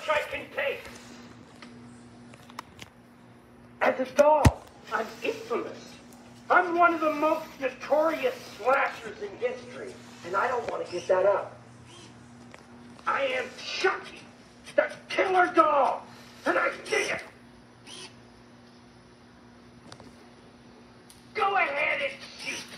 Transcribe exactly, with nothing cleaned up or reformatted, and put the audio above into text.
much I can take. As a dog, I'm infamous. I'm one of the most notorious slashers in history, and I don't want to give that up. I am Chucky, the killer dog, and I dig it. Go ahead and shoot.